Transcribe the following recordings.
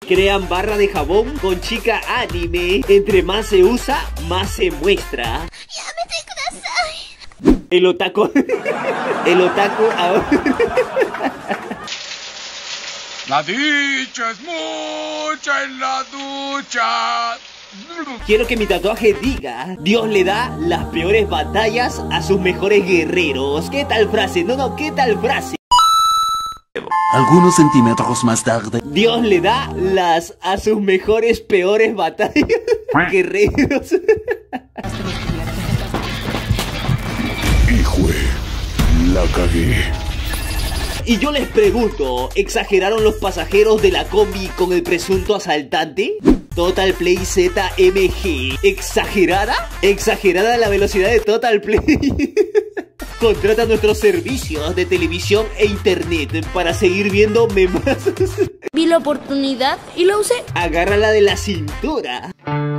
Crean barra de jabón con chica anime. Entre más se usa, más se muestra. El otaku. El otaku ahora. La dicha es mucha en la ducha. Quiero que mi tatuaje diga: Dios le da las peores batallas a sus mejores guerreros. ¿Qué tal frase? No, ¿qué tal frase? Algunos centímetros más tarde. Dios le da a sus mejores peores batallas guerreros. Hijo, la cagué. Y yo les pregunto, ¿exageraron los pasajeros de la combi con el presunto asaltante? Total Play ZMG. ¿Exagerada? ¿Exagerada la velocidad de Total Play? Contrata nuestros servicios de televisión e internet para seguir viendo memazos. Vi la oportunidad y la usé. Agárrala de la cintura.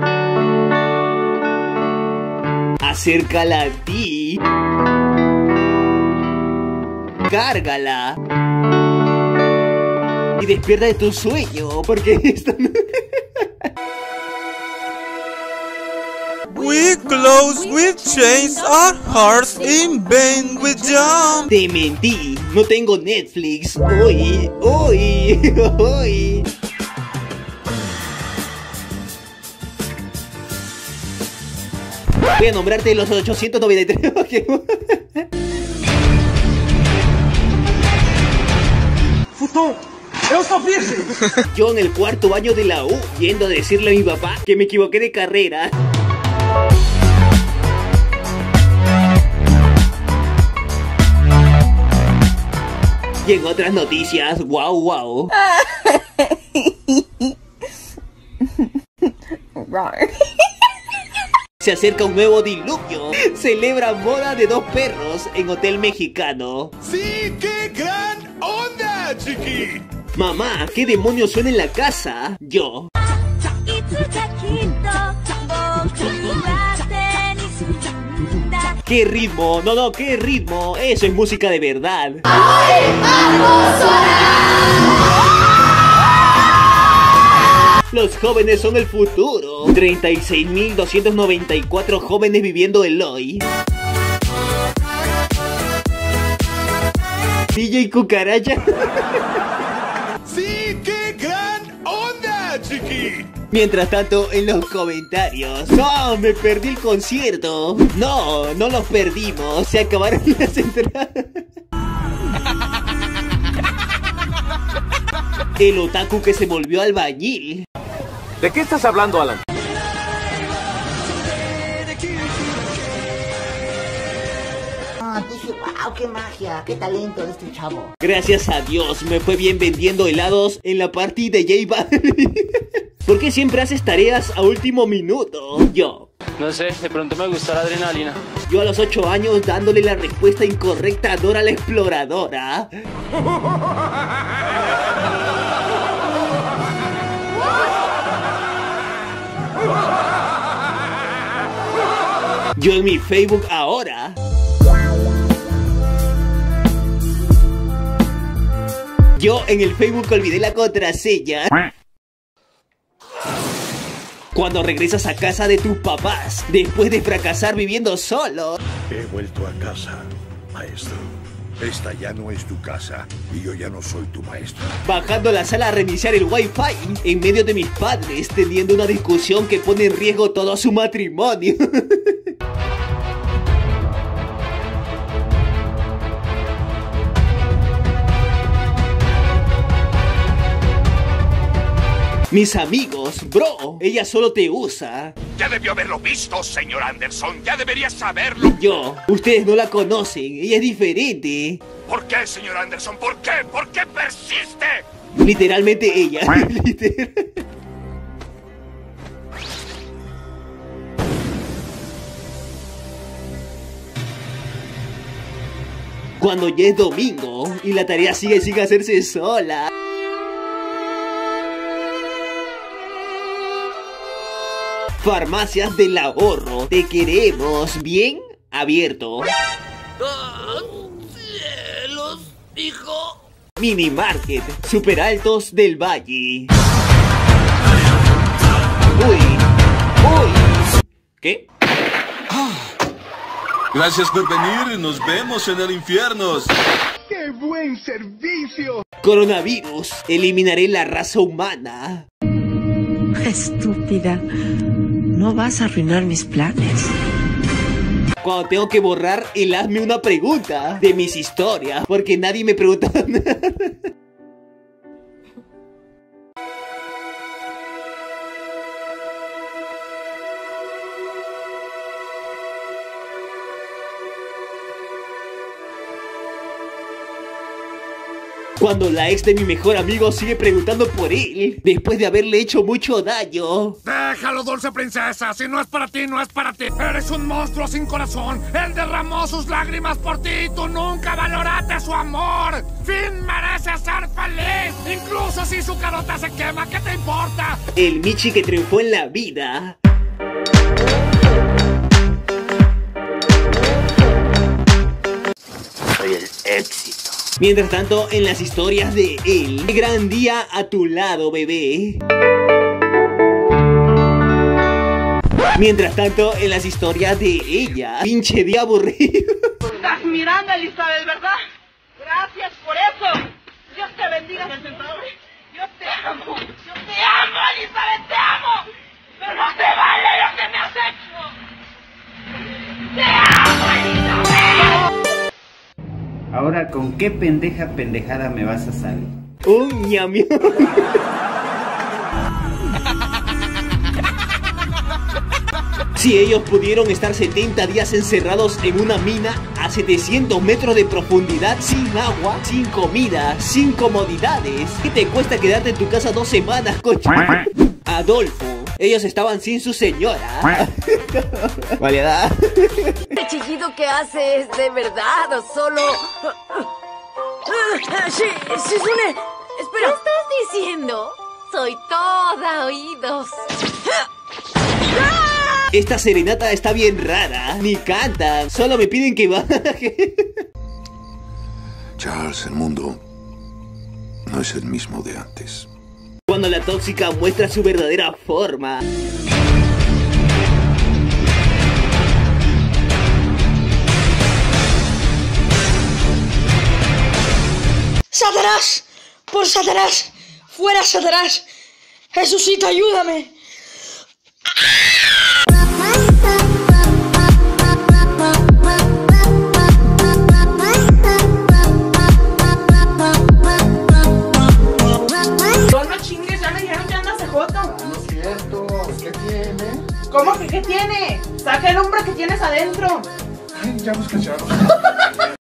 Acércala a ti. Cárgala. Y despierta de tu sueño, porque esto no... We close with chains, our hearts in vain with jump. Te mentí, no tengo Netflix. Hoy. Voy a nombrarte los 893. Futón, eu sou virgem. Yo en el cuarto año de la U, yendo a decirle a mi papá que me equivoqué de carrera. Y en otras noticias, wow. Se acerca un nuevo diluvio. Celebra boda de 2 perros en hotel mexicano. ¡Sí, qué gran onda, chiqui! Mamá, ¿qué demonios suena en la casa? Yo. ¿Qué ritmo? No, ¿qué ritmo? Eso es música de verdad. Los jóvenes son el futuro. 36.294 jóvenes viviendo el hoy. DJ Cucaracha. ¡Sí, qué gran onda, chiqui! Mientras tanto, en los comentarios: ¡no, me perdí el concierto! No los perdimos, se acabaron las entradas. El otaku que se volvió albañil. ¿De qué estás hablando, Alan? Dije, wow, qué magia, qué talento de este chavo. Gracias a Dios, me fue bien vendiendo helados en la party de J Balvin. ¿Por qué siempre haces tareas a último minuto? Yo. No sé, de pronto me gusta la adrenalina. Yo a los 8 años dándole la respuesta incorrecta a Dora la Exploradora. Yo en mi Facebook ahora. Yo en el Facebook olvidé la contraseña. Cuando regresas a casa de tus papás, después de fracasar viviendo solo. He vuelto a casa, maestro. Esta ya no es tu casa y yo ya no soy tu maestro. Bajando a la sala a reiniciar el wifi en medio de mis padres, teniendo una discusión que pone en riesgo todo su matrimonio. Mis amigos, bro, ella solo te usa. Ya debió haberlo visto, señor Anderson. Ya debería saberlo. Yo, ustedes no la conocen, ella es diferente. ¿Por qué, señor Anderson? ¿Por qué? ¿Por qué persiste? Literalmente ella. Cuando ya es domingo y la tarea sigue sin hacerse sola. Farmacias del ahorro, te queremos bien abierto. ¡Cielos, hijo! Mini Market, Super Altos del Valle. Uy. ¿Qué? Gracias por venir, nos vemos en el infierno. ¡Qué buen servicio! Coronavirus, eliminaré la raza humana. Estúpida, no vas a arruinar mis planes. Cuando tengo que borrar el hazme una pregunta de mis historias, porque nadie me pregunta nada. Cuando la ex de mi mejor amigo sigue preguntando por él, después de haberle hecho mucho daño. Déjalo, dulce princesa. Si no es para ti, no es para ti. Eres un monstruo sin corazón. Él derramó sus lágrimas por ti y tú nunca valoraste su amor. Finn merece ser feliz. Incluso si su carota se quema, ¿qué te importa? El Michi que triunfó en la vida. Soy el éxito. Mientras tanto, en las historias de él, qué gran día a tu lado, bebé. Mientras tanto, en las historias de ella, pinche día aburrido. Estás mirando, Elizabeth, ¿verdad? Gracias por eso. Dios te bendiga. Yo te amo. Yo te amo, Elizabeth, te amo. Pero no te vale lo que me has hecho. Te amo, Elizabeth. Ahora, ¿con qué pendejada me vas a salir? Un ñamio. Si ellos pudieron estar 70 días encerrados en una mina a 700 metros de profundidad, sin agua, sin comida, sin comodidades, ¿qué te cuesta quedarte en tu casa 2 semanas, coche? Adolfo, ellos estaban sin su señora. Variedad. ¿El chillido que hace es de verdad o solo...? Shizune, espera. ¿Qué estás diciendo? Soy toda oídos. Esta serenata está bien rara. Ni cantan, solo me piden que baje. Charles, el mundo no es el mismo de antes. Cuando la tóxica muestra su verdadera forma. ¡Satanás! ¡Por Satanás! ¡Fuera Satanás! ¡Jesucito, ayúdame! No chingues, ya me dijeron que andas de joto. No es cierto, ¿qué tiene? ¿Cómo que qué tiene? Saca el hombre que tienes adentro. Ay, ya nos cacharon.